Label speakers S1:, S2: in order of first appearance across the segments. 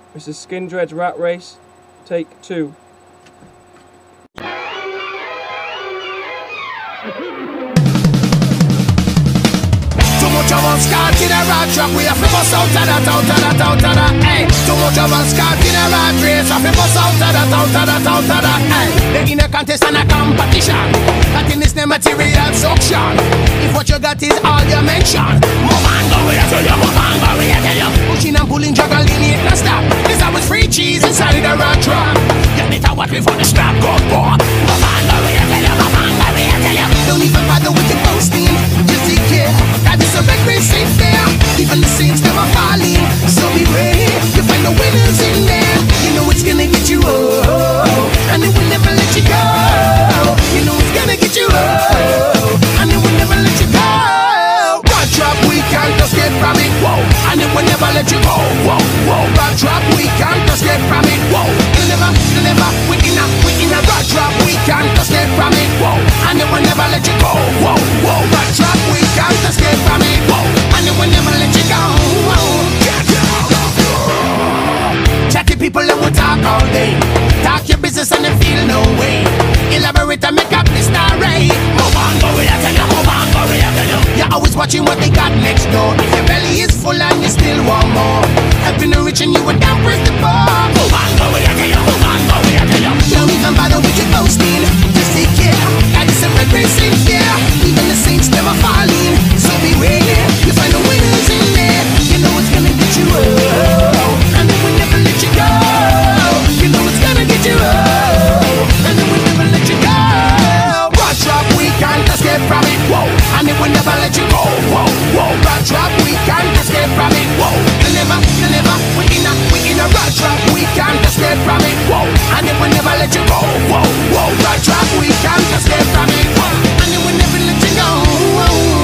S1: This is Skin Dread's Rat Race, take 2.
S2: Too much of us caught in a rat trap. We have to bust out of that, out of that, out of that. Hey, too much of us caught in a rat race. Have to bust out of that, out of that, out of that. Hey, they're in a contest and a competition. That in this name material suction. If what you got is all you mention, move on, go where I tell you, move on, go where I tell you. Pushing and pulling, juggling, it not stop. This I was free cheese inside the rat trap. You need to watch me for the snap, go for. Move on, go where I tell you, move on, go where I tell you. Don't even bother with your posting, just take care. That is a red race ain't fair. Even the saints never falling. So beware, you find the winners in there. You know it's gonna get you and it will never let you go. You know it's gonna get you and it will never let you go. Rat trap, we can't escape from it, whoa, and it will never let you go, whoa, whoa. Rat trap, we can't escape from it, whoa. You'll never, we in a rat trap, we can't escape from it, whoa, and it will never let you go, whoa, whoa. Rat trap, we can't escape from it, whoa, and it will never let you go, whoa. Chatty people that will talk all day, talk your business and they feel no way. Elaborate and make up the story. Move on, go where I tell you, move on, go where I tell you. You're always watching what they got next door. If your belly is full and you still want more, helping the rich and you would down press the bar. Move on, go where I tell you, move on, go where I tell you. Don't even bother with your boasting, just take care. God is a red race in here. Even the saints never falling. So beware, you find the winners in there. You know it's gonna get you and it will never let you go. You know it's gonna get you and it will never let you go. Rat trap, we can't escape from it, whoa, and it will never let you go, whoa, whoa. Rat trap, we can't escape from it, whoa. You never, we in a rat trap, we can't escape from it, whoa, and it will never let you go, whoa, whoa. Rat trap, we can't escape from it, whoa, and it will never let you go, whoa.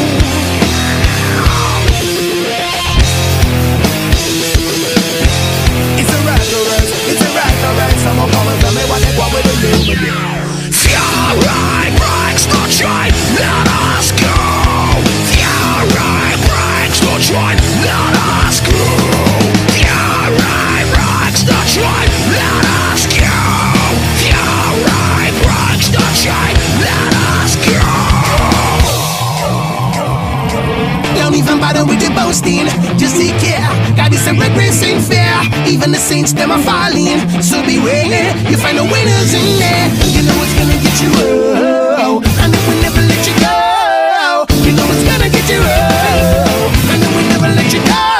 S2: Someone come and tell me what they want with the human being. Fury breaks the chain, let us go. Fury breaks the chain, let us go. Fury breaks the chain, let us go. Fury breaks the chain, let us go. Don't even bother with the boasting, just take care. God is a red race ain't fair. Even the saints them are falling. So beware, you find the winners in there. You know it's gonna get you and it will never let you go. You know it's gonna get you and it will never let you go.